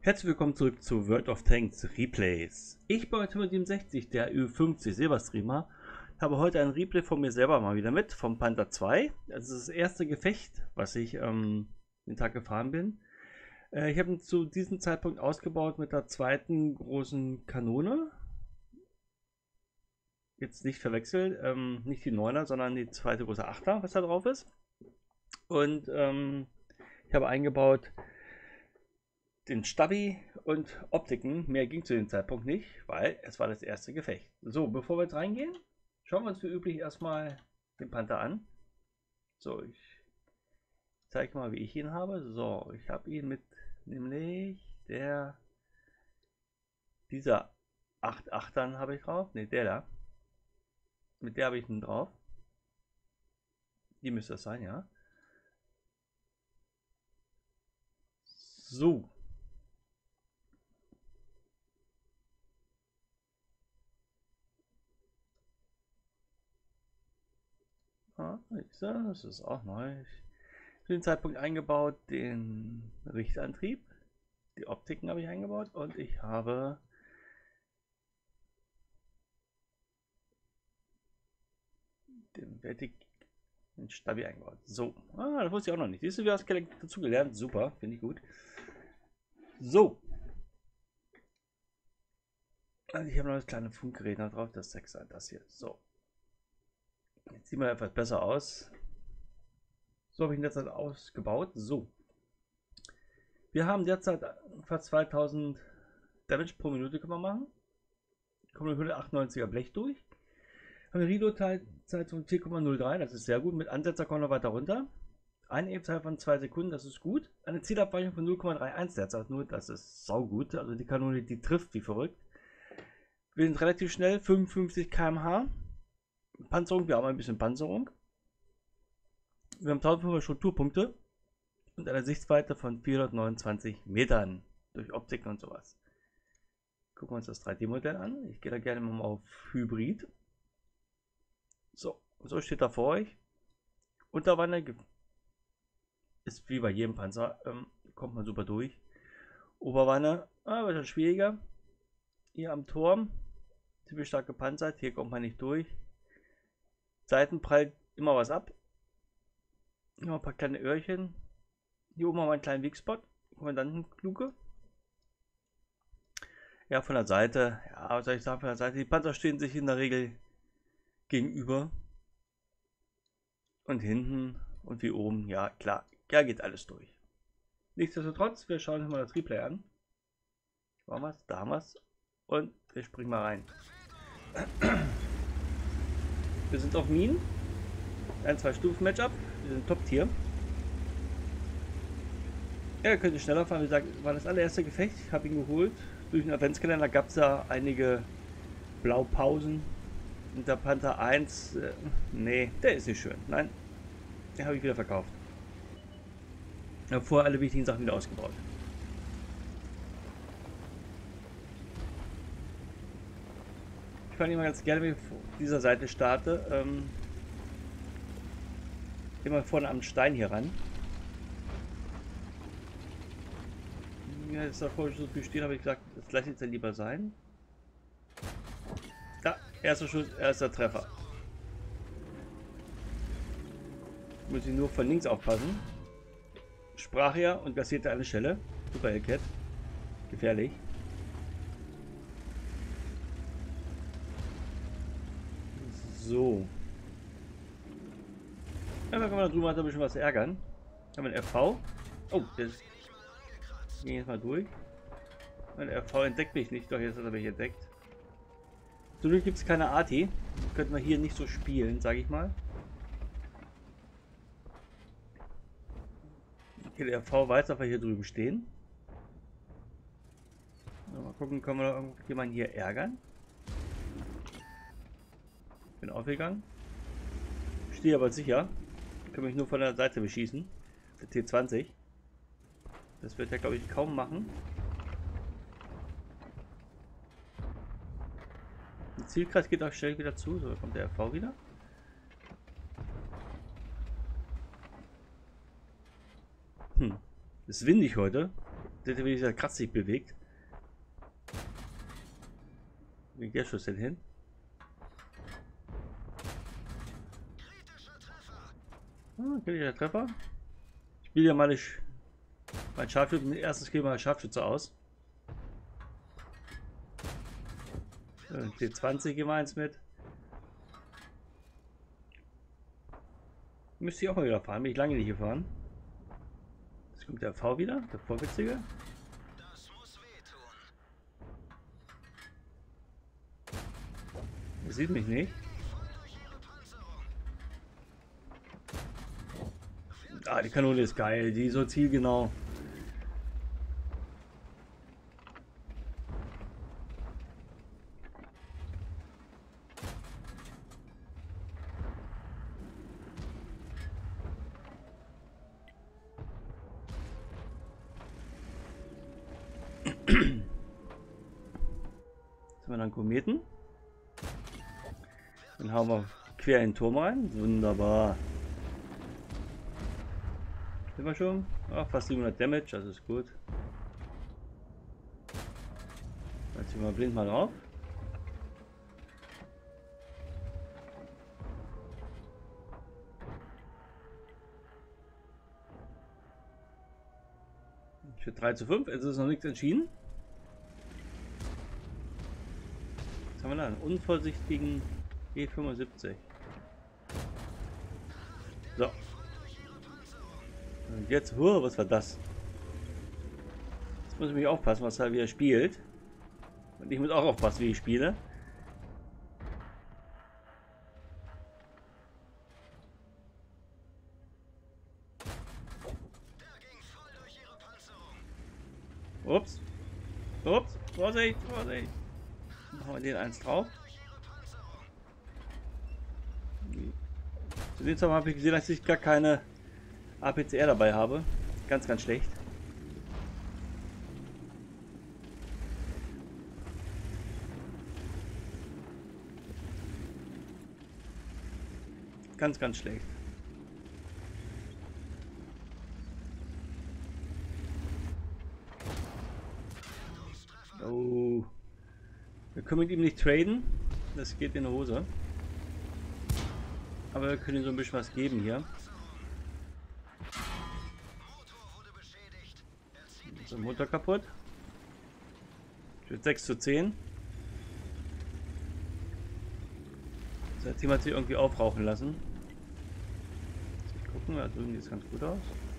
Herzlich willkommen zurück zu World of Tanks Replays. Ich bin heute mit 67, der Ü50 Silberstreamer. Habe heute ein Replay von mir selber mal wieder mit, vom Panther 2. Das ist das erste Gefecht, was ich den Tag gefahren bin. Ich habe ihn zu diesem Zeitpunkt ausgebaut mit der zweiten großen Kanone. Jetzt nicht verwechseln, nicht die 9er, sondern die zweite große 8er, was da drauf ist. Und ich habe eingebaut den Stabi und Optiken. Mehr ging zu dem Zeitpunkt nicht, weil es war das erste Gefecht. So, bevor wir jetzt reingehen, schauen wir uns wie üblich erstmal den Panther an. So, ich zeige mal, wie ich ihn habe. So, ich habe ihn mit nämlich dieser 8-8ern habe ich drauf. Ne, der da. Mit der habe ich ihn drauf. Die müsste das sein, ja. So. Das ist auch neu. Für den Zeitpunkt eingebaut den Richtantrieb. Die Optiken habe ich eingebaut und ich habe den Stabi eingebaut. So, das wusste ich auch noch nicht. Siehst du, wie hast du dazu gelernt? Super, finde ich gut. So. Also ich habe noch das kleine Funkgerät noch drauf, das 6er, das hier. So. Jetzt sieht man etwas besser aus. So habe ich ihn derzeit ausgebaut. So. Wir haben derzeit fast 2000 Damage pro Minute können wir machen. Kommen 198er Blech durch. Haben eine Reload-Zeit von 4,03, das ist sehr gut. Mit Ansetzer kommen wir weiter runter. Eine Ebenzeit von 2 Sekunden, das ist gut. Eine Zielabweichung von 0,31 derzeit nur, das ist saugut. Also die Kanone, die trifft wie verrückt. Wir sind relativ schnell, 55 km/h. Panzerung, wir haben ein bisschen Panzerung. Wir haben 1500 Strukturpunkte und eine Sichtweite von 429 Metern durch Optik und sowas. Gucken wir uns das 3D-Modell an. Ich gehe da gerne mal auf Hybrid. So, so steht da vor euch. Unterwanne ist wie bei jedem Panzer, kommt man super durch. Oberwanne, wird das schwieriger. Hier am Turm, ziemlich stark gepanzert, hier kommt man nicht durch. Seiten prallt immer was ab. Hier mal ein paar kleine Öhrchen. Hier oben haben wir einen kleinen Weakspot. Kommandantenkluge. Ja, von der Seite. Ja, was soll ich sagen von der Seite? Die Panzer stehen sich in der Regel gegenüber. Und hinten und wie oben. Ja, klar. Ja, geht alles durch. Nichtsdestotrotz, wir schauen uns mal das Replay an. Da haben wir es. Und wir springen mal rein. Wir sind auf Minen. Ein 2-Stufen-Matchup. Wir sind Top-Tier. Er könnte schneller fahren. Wie gesagt, war das allererste Gefecht. Ich habe ihn geholt. Durch den Adventskalender gab es ja einige Blaupausen. Und der Panther 1, nee, der ist nicht schön. Nein, den habe ich wieder verkauft. Ich habe vorher alle wichtigen Sachen wieder ausgebaut. Ich fand immer ganz gerne, wenn ich auf dieser Seite starte, immer vorne am Stein hier ran. Ja, jetzt davor so viel stehen, habe ich gesagt, das lasse ich jetzt dann lieber sein. Da, erster Schuss, erster Treffer. Muss ich nur von links aufpassen. Sprach er und kassierte eine Schelle. Super Hellcat. Gefährlich. So. Ja, da kann man drüben ein bisschen was ärgern. Haben wir einen RV. Oh, das ging jetzt mal durch. Mein RV entdeckt mich nicht, doch jetzt hat er mich entdeckt. Zum Glück gibt es keine Arti. Könnten wir hier nicht so spielen, sage ich mal. Okay, der RV weiß, dass wir hier drüben stehen. Mal gucken, können wir noch jemanden hier ärgern? Bin aufgegangen. Stehe aber sicher. Ich kann mich nur von der Seite beschießen. Der T20. Das wird er, glaube ich, kaum machen. Der Zielkreis geht auch schnell wieder zu. So, da kommt der RV wieder. Ist windig heute. Seht ihr, wie dieser Kratz sich bewegt? Wie geht der Schuss denn hin? Kritischer Treffer. Ich spiele ja mal mein Scharfschütze, erstes Spiel mal Scharfschütze aus. T20 gehen wir eins mit. Müsste ich auch mal wieder fahren, bin ich lange nicht gefahren. Jetzt kommt der V wieder, der Vorwitzige. Er sieht mich nicht. Ah, die Kanone ist geil, die ist so zielgenau. Jetzt haben wir dann Kometen. Dann hauen wir quer in den Turm rein. Wunderbar. Sind wir schon? Ach, fast 700 Damage, das ist gut. Jetzt ziehen wir blind mal drauf. Für 3:5, es ist noch nichts entschieden. Was haben wir da? Einen unvorsichtigen E75. So. Und jetzt, was war das? Jetzt muss ich mich aufpassen, was er wieder spielt. Und ich muss auch aufpassen, wie ich spiele. Ups. Ups. Vorsicht, Vorsicht. Machen wir den eins drauf. Zu dem Zeitpunkt habe ich gesehen, dass ich gar keine APCR dabei habe. Ganz, ganz schlecht. Ganz, ganz schlecht. Oh. Wir können mit ihm nicht traden. Das geht in die Hose. Aber wir können ihm so ein bisschen was geben hier. So, Motor kaputt. Steht 6:10. Das Team hat sich irgendwie aufrauchen lassen. Gucken, da drüben sieht es ganz gut aus.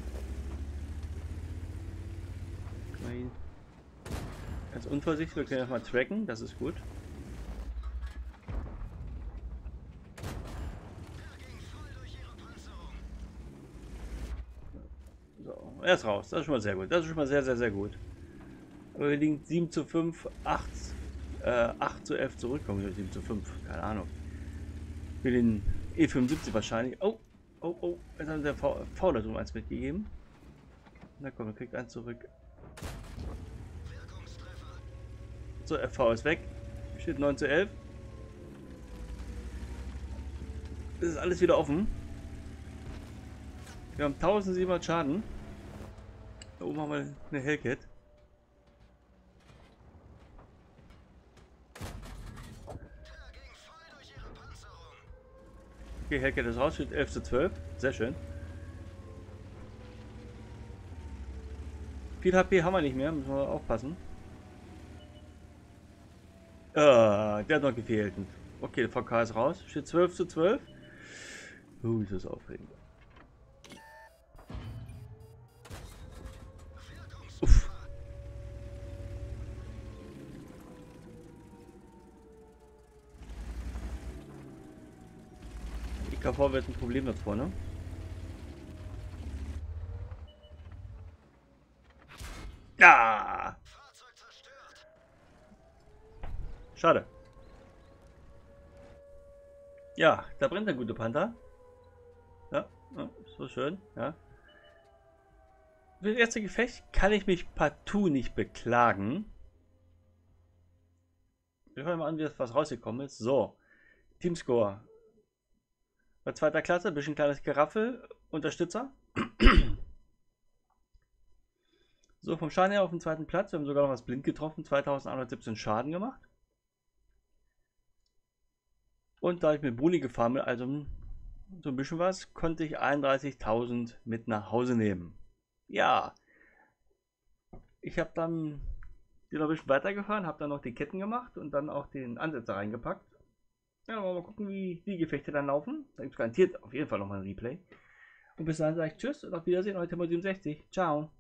Ganz unvorsichtig, wir können erstmal tracken, das ist gut. So, er ist raus, das ist schon mal sehr gut. Das ist schon mal sehr, sehr, sehr gut. Aber wir liegen 7:5, 8:11 zurückkommen, 7:5, keine Ahnung. Für den E75 wahrscheinlich. Oh, oh, oh, jetzt hat der V da so eins mitgegeben. Na komm, er kriegt eins zurück. So, FV ist weg. Steht 9:11. Es ist alles wieder offen. Wir haben 1700 Schaden. Da oben haben wir eine Hellcat. Okay, Hellcat ist raus, steht 11:12. Sehr schön. Viel HP haben wir nicht mehr, müssen wir aufpassen. Der hat noch gefehlt. Okay, der VK ist raus. Steht 12:12. Ist das aufregend. Uff. IKV wird ein Problem da vorne. Ja! Schade. Ja, da brennt der gute Panther. Ja, ja, so schön, ja. Für das erste Gefecht kann ich mich partout nicht beklagen. Wir schauen mal an, wie was rausgekommen ist. So, Teamscore. Bei zweiter Klasse, bisschen kleines Geraffel, Unterstützer. So, vom Schaden her auf dem zweiten Platz. Wir haben sogar noch was blind getroffen. 2117 Schaden gemacht. Und da ich mit Bruni gefahren bin, also so ein bisschen was, konnte ich 31.000 mit nach Hause nehmen. Ja, ich habe dann noch ein bisschen weitergefahren, habe dann noch die Ketten gemacht und dann auch den Ansetzer reingepackt. Ja, dann wollen wir mal gucken, wie die Gefechte dann laufen. Da gibt es garantiert auf jeden Fall nochmal ein Replay. Und bis dahin sage ich Tschüss und auf Wiedersehen, euer Tempo 67. Ciao.